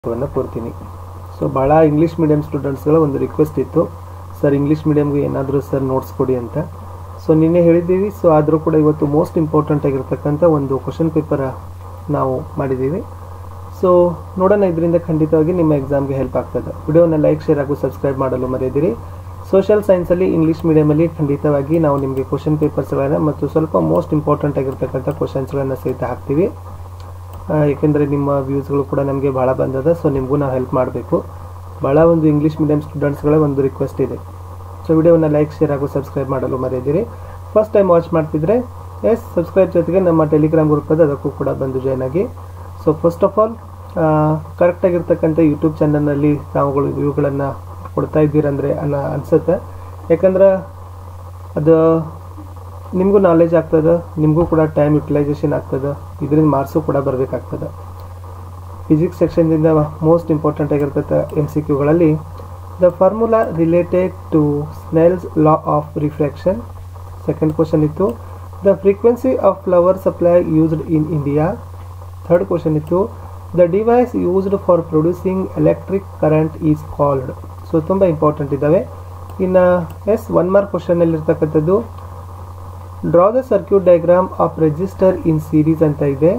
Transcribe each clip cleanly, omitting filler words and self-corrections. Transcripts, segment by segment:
ವನ್ನು ಕೊಡ್ತೀನಿ. ಸೊ ಭಾಳ ಇಂಗ್ಲೀಷ್ ಮೀಡಿಯಂ ಸ್ಟೂಡೆಂಟ್ಸ್ಗಳ ಒಂದು ರಿಕ್ವೆಸ್ಟ್ ಇತ್ತು, ಸರ್ ಇಂಗ್ಲೀಷ್ ಮೀಡಿಯಮ್ಗೆ ಏನಾದರೂ ಸರ್ ನೋಟ್ಸ್ ಕೊಡಿ ಅಂತ. ಸೊ ನಿನ್ನೆ ಹೇಳಿದ್ದೀವಿ. ಸೊ ಆದರೂ ಕೂಡ ಇವತ್ತು ಮೋಸ್ಟ್ ಇಂಪಾರ್ಟೆಂಟ್ ಆಗಿರ್ತಕ್ಕಂಥ ಒಂದು ಕ್ವಶನ್ ಪೇಪರ್ ನಾವು ಮಾಡಿದ್ದೀವಿ. ಸೊ ನೋಡೋಣ, ಇದರಿಂದ ಖಂಡಿತವಾಗಿ ನಿಮ್ಮ ಎಕ್ಸಾಮ್ಗೆ ಹೆಲ್ಪ್ ಆಗ್ತದೆ. ವಿಡಿಯೋನ ಲೈಕ್, ಶೇರ್ ಹಾಗೂ ಸಬ್ಸ್ಕ್ರೈಬ್ ಮಾಡಲು ಮರೆಯದಿರಿ. ಸೋಷಿಯಲ್ ಸೈನ್ಸಲ್ಲಿ ಇಂಗ್ಲೀಷ್ ಮೀಡಿಯಮಲ್ಲಿ ಖಂಡಿತವಾಗಿ ನಾವು ನಿಮಗೆ ಕ್ವಶನ್ ಪೇಪರ್ಸ್ಗಳನ್ನು ಮತ್ತು ಸ್ವಲ್ಪ ಮೋಸ್ಟ್ ಇಂಪಾರ್ಟೆಂಟ್ ಆಗಿರ್ತಕ್ಕಂಥ ಕ್ವಶನ್ಸ್ಗಳನ್ನು ಸಹಿತ ಹಾಕ್ತೀವಿ. ಏಕೆಂದರೆ ನಿಮ್ಮ ವ್ಯೂಸ್ಗಳು ಕೂಡ ನಮಗೆ ಭಾಳ ಬಂದದ. ಸೊ ನಿಮಗೂ ನಾವು ಹೆಲ್ಪ್ ಮಾಡಬೇಕು. ಭಾಳ ಒಂದು ಇಂಗ್ಲೀಷ್ ಮೀಡಿಯಂ ಸ್ಟೂಡೆಂಟ್ಸ್ಗಳ ಒಂದು ರಿಕ್ವೆಸ್ಟ್ ಇದೆ. ಸೊ ವಿಡಿಯೋನ ಲೈಕ್, ಶೇರ್ ಹಾಗೂ ಸಬ್ಸ್ಕ್ರೈಬ್ ಮಾಡಲು ಮರೆಯದಿರಿ. ಫಸ್ಟ್ ಟೈಮ್ ವಾಚ್ ಮಾಡ್ತಿದ್ರೆ ಸಬ್ಸ್ಕ್ರೈಬ್ ಜೊತೆಗೆ ನಮ್ಮ ಟೆಲಿಗ್ರಾಮ್ ಗ್ರೂಪ್ ಇದೆ, ಅದಕ್ಕೂ ಕೂಡ ಬಂದು ಜಾಯ್ನ್ ಆಗಿ. ಸೊ ಫಸ್ಟ್ ಆಫ್ ಆಲ್ ಕರೆಕ್ಟಾಗಿರ್ತಕ್ಕಂಥ ಯೂಟ್ಯೂಬ್ ಚಾನಲ್ನಲ್ಲಿ ತಾವುಗಳು ವ್ಯೂಗಳನ್ನು ಕೊಡ್ತಾ ಇದ್ದೀರಂದರೆ ಅನಿಸುತ್ತೆ. ಯಾಕಂದ್ರೆ ಅದು ನಿಮಗೂ ನಾಲೆಜ್ ಆಗ್ತದೆ, ನಿಮಗೂ ಕೂಡ ಟೈಮ್ ಯುಟಿಲೈಸೇಷನ್ ಆಗ್ತದೆ, ಇದರಿಂದ ಮಾರ್ಕ್ಸು ಕೂಡ ಬರಬೇಕಾಗ್ತದೆ. ಫಿಸಿಕ್ಸ್ ಸೆಕ್ಷನ್ದಿಂದ ಮೋಸ್ಟ್ ಇಂಪಾರ್ಟೆಂಟ್ ಆಗಿರ್ತದೆ MCQಗಳಲ್ಲಿ the formula related to Snell's law of refraction. Second question ಇತ್ತು the frequency of flower supply used in India. Third question ಇತ್ತು the device used for producing electric current is called. So ತುಂಬ important ಇದ್ದಾವೆ. ಇನ್ನು one mark ಕ್ವಶನ್ನಲ್ಲಿರ್ತಕ್ಕಂಥದ್ದು draw the circuit diagram of resistor in series ಅಂತ ಇದೆ.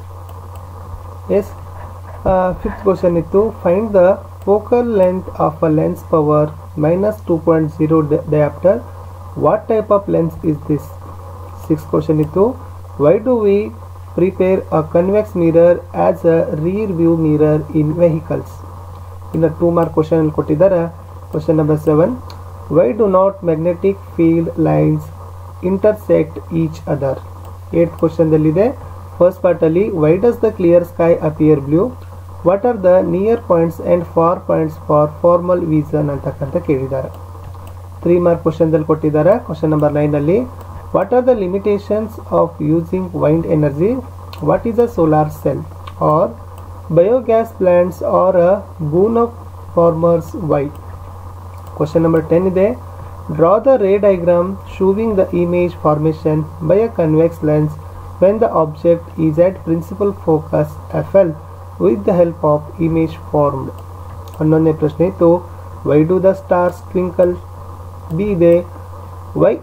Fifth question ಇತ್ತು find the focal length of a lens power -2.0 dioptre. What type of lens is this? Six question ಇತ್ತು why do we prepare a convex mirror as a rear view mirror in vehicles. ಇನ್ನು 2 mark question ಕೊಟ್ಟಿದ್ದಾರೆ. Question number 7 why do not magnetic field lines intersect each other. 8th ಕ್ವಶನ್ದಲ್ಲಿದೆ. First ಪಾರ್ಟಲ್ಲಿ why does the clear sky appear blue, what are the near points and far points for formal vision ಅಂತಕ್ಕಂಥ ಕೇಳಿದ್ದಾರೆ. 3 mark ಕ್ವಶನ್ದಲ್ಲಿ ಕೊಟ್ಟಿದ್ದಾರೆ. Question number 9ಅಲ್ಲಿ what are the limitations of using wind energy, what is a solar cell are biogas plants are a boon of farmers why. Question number 10 ಇದೆ draw the ray diagram showing the image formation by a convex lens when the object is at principal focus FL with the help of image formed. 11ನೇ ಪ್ರಶ್ನೆ ಇತ್ತು why do the stars twinkle. B ಇದೆ why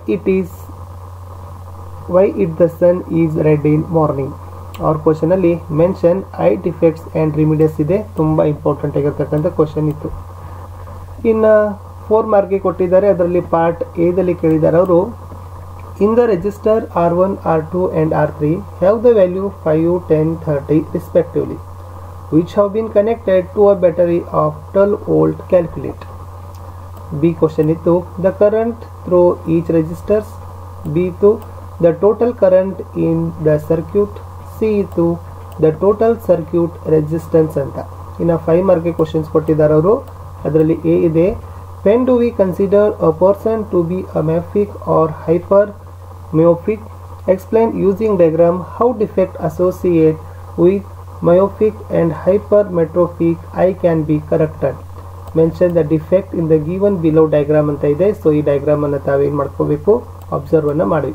the sun is red in morning. ಅವ್ರ question ಅಲ್ಲಿ mention eye defects and remedies ಇದೆ. ತುಂಬ important ಆಗಿರ್ತಕ್ಕಂಥ question ಇತ್ತು. ಇನ್ನು 4 ಮಾರ್ಕ್ಗೆ ಕೊಟ್ಟಿದ್ದಾರೆ. ಅದರಲ್ಲಿ ಪಾರ್ಟ್ ಎದಲ್ಲಿ ಕೇಳಿದ್ದಾರೆ ಅವರು in the resistor R1, R2 and R3 have the value 5, 10, 30 respectively which have been connected to a battery of 12 volt calculate. B question ಇತ್ತು the current through each resistors. B ಇತ್ತು the total current in the circuit. C ಇತ್ತು the total circuit resistance ಅಂತ. ಇನ್ನು 5 ಮಾರ್ಕ್ಗೆ questions ಕೊಟ್ಟಿದ್ದಾರೆ ಅವರು. ಅದರಲ್ಲಿ A ಇದೆ when do we consider a person to be a myopic or hypermyopic? Explain using diagram how defect associated with myopic and hypermetropic eye can be corrected. Mention the defect in the given below diagram ಅಂತ ಇದೆ. So ಈ diagram ಅನ್ನು ತಾವೇನು ಮಾಡ್ಕೋಬೇಕು, observe ಅನ್ನು ಮಾಡಿ.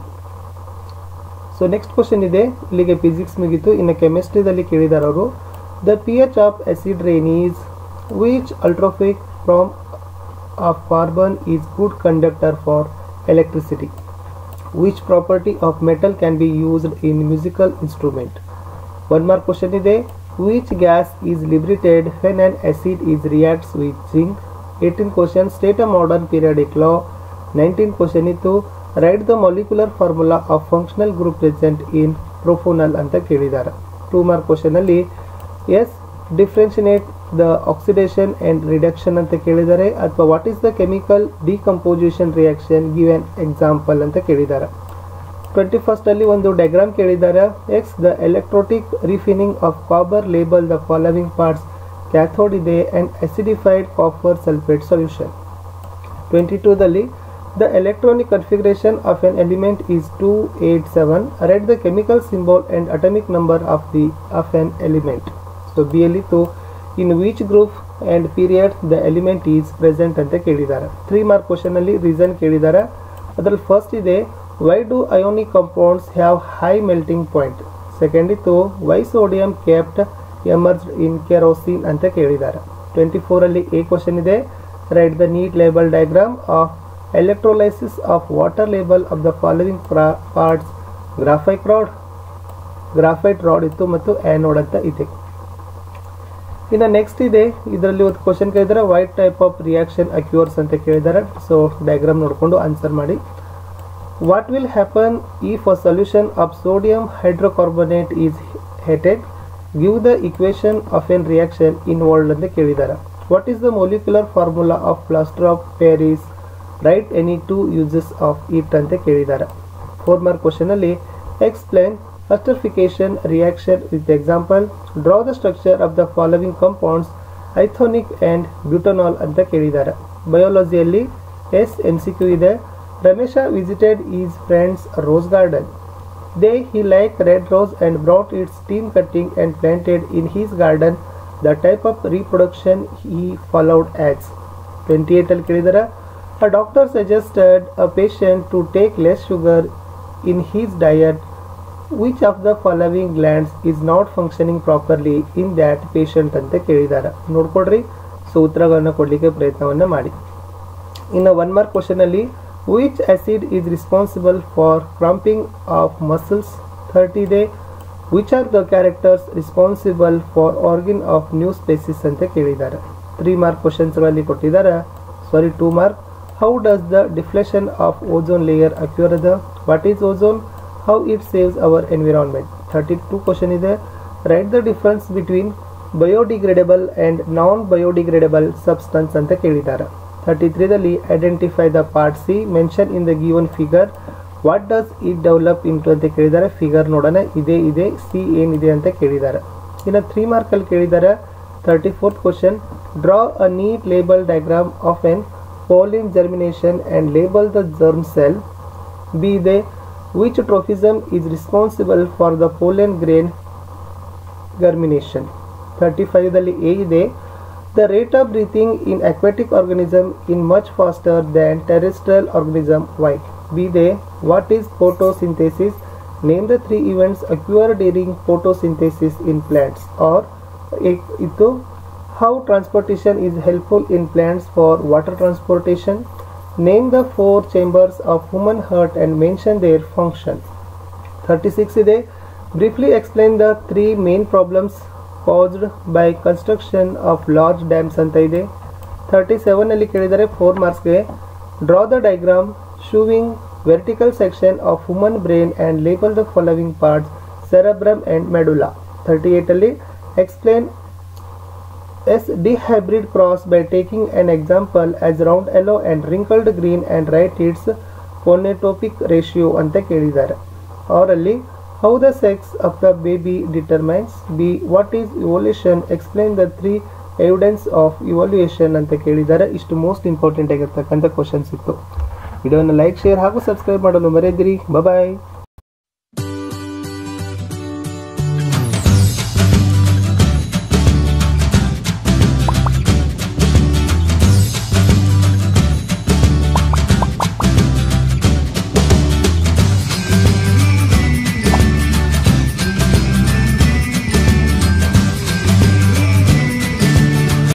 So next question ಇದೆ. ಇಲ್ಲಿಗೆ ಫಿಸಿಕ್ಸ್ ಮುಗಿತು. ಇನ್ನು ಕೆಮಿಸ್ಟ್ರಿದಲ್ಲಿ ಕೇಳಿದ್ದಾರೆ ಅವರು the pH of acid rain is which ultrafiltration from of carbon is good conductor for electricity. Which property of metal can be used in musical instrument? 1 mark question ide which gas is liberated when an acid is reacts with zinc. 18th question state a modern periodic law. 19th question itu write the molecular formula of functional group present in propanol anta kelidare. 2 mark question alli yes differentiate the oxidation and reduction ಅಂತ ಕೇಳಿದ್ದಾರೆ, ಅಥವಾ what is the chemical decomposition reaction give an example ಅಂತ ಕೇಳಿದ್ದಾರೆ. 21st ಅಲ್ಲಿ ಒಂದು diagram ಕೇಳಿದ್ದಾರೆ. X the electrolytic refining of copper label the following parts. Cathode ಇದೆ and acidified copper sulphate solution. 22ದಲ್ಲಿ the electronic configuration of an element is 287. Write the chemical symbol and atomic number of an element. So B ಅಲ್ಲಿ in which group and period the element is present ಅಂತ ಕೇಳಿದ್ದಾರೆ. 3 mark question ಅಲ್ಲಿ reason ಕೇಳಿದ್ದಾರೆ. ಅದರಲ್ಲಿ first ಇದೆ why do ionic compounds have high melting point. Second ಇತ್ತು why sodium kept emerged in kerosene ಅಂತ ಕೇಳಿದ್ದಾರೆ. 24 ಅಲ್ಲಿ ಎ ಕ್ವಶನ್ ಇದೆ. Write the neat label diagram of electrolysis of water label of the following parts. Graphite rod ಇತ್ತು ಮತ್ತು anode ಅಂತ ಇದೆ. ಇನ್ನು ನೆಕ್ಸ್ಟ್ ಇದೆ, ಇದರಲ್ಲಿ ಒಂದು ಕ್ವಶನ್ ಕೇಳಿದ್ದಾರೆ, what type of reaction occurs ಅಂತ ಕೇಳಿದ್ದಾರೆ. ಸೊ ಡಯಾಗ್ರಾಮ್ ನೋಡಿಕೊಂಡು ಆನ್ಸರ್ ಮಾಡಿ. What will happen if a solution of sodium hydrocarbonate is heated? Give the equation of a reaction involved ಅಂತ ಕೇಳಿದ್ದಾರೆ. What is the molecular formula of plaster of Paris? Write any two uses of it ಅಂತ ಕೇಳಿದ್ದಾರೆ. 4 mark question ಅಲ್ಲಿ explain esterification reaction with example. Draw the structure of the following compounds ithonic and butanol ಅಂತ ಕೇಳಿದ್ದಾರೆ. ಬಯಾಲಜಿಯಲ್ಲಿ MCQ ಇದೆ. Ramesha visited his friend's rose garden. They he liked red rose and brought its stem cutting and planted in his garden. The type of reproduction he followed as. 28 ಅಲ್ಲಿ ಕೇಳಿದರೆ, a doctor suggested a patient to take less sugar in his diet. Which of the following glands is not functioning properly in that patient ಅಂತ ಕೇಳಿದ್ದಾರೆ. ನೋಡ್ಕೊಡ್ರಿ. So ಉತ್ತರಗಳನ್ನು ಕೊಡಲಿಕ್ಕೆ ಪ್ರಯತ್ನವನ್ನು ಮಾಡಿ. ಇನ್ನು 1 ಮಾರ್ಕ್ ಕ್ವಶನ್ ಅಲ್ಲಿ which acid is responsible for cramping of muscles? 30 ಇದೆ. which are the characters responsible for organ of new species ಅಂತ ಕೇಳಿದ್ದಾರೆ. 3 ಮಾರ್ಕ್ ಕ್ವಶನ್ಸ್ಗಳಲ್ಲಿ ಕೊಟ್ಟಿದ್ದಾರೆ. 2 mark. how does the deflection of ozone layer occur? what is ozone? how it saves our environment? 32 question ಇದೆ. write the difference between biodegradable and non biodegradable substance ಅಂತ ಕೇಳಿದ್ದಾರೆ. 33 ದಲ್ಲಿ identify the part C mention in the given figure. What does it develop into ಅಂತ ಕೇಳಿದ್ದಾರೆ. Figure ನೋಡೋಣ. ಇದೆ C ಏನಿದೆ ಅಂತ ಕೇಳಿದ್ದಾರೆ. ಇನ್ನು 3 ಮಾರ್ಕಲ್ಲಿ ಕೇಳಿದ್ದಾರೆ. 34th question, draw a neat label diagram of an pollen germination and label the germ cell. B ಇದೆ. which trophism is responsible for the pollen grain germination? 35 ದಲ್ಲಿ ಎ ಇದೆ. The rate of breathing in aquatic organism is much faster than terrestrial organism. Why? B ಇದೆ. What is photosynthesis? Name the 3 events occur during photosynthesis in plants. Or itu how transportation is helpful in plants for water transportation. Name the 4 chambers of human heart and mention their function. 36 ಇದೆ. Briefly explain the 3 main problems caused by construction of large dams ಅಂತ ಇದೆ. 37 ಅಲ್ಲಿ ಕೇಳಿದರೆ 4 ಮಾರ್ಕ್ಸ್ಗೆ draw the diagram showing vertical section of human brain and label the following parts cerebrum and medulla. 38 ಅಲ್ಲಿ explain S D hybrid cross by taking an example as round yellow and wrinkled green and write its phonotypic ratio ಅಂತ ಕೇಳಿದ್ದಾರೆ. ಅವರಲ್ಲಿ how the sex of the baby determines. B what is evolution? Explain the 3 evidence of evolution ಅಂತ ಕೇಳಿದ್ದಾರೆ. ಇಷ್ಟು most important ಆಗಿರ್ತಕ್ಕಂಥ questions ಇತ್ತು. ವಿಡಿಯೋನ like, share ಹಾಗೂ ಸಬ್ಸ್ಕ್ರೈಬ್ ಮಾಡಲು ಮರೆಯದಿರಿ. ಬಾಯ್.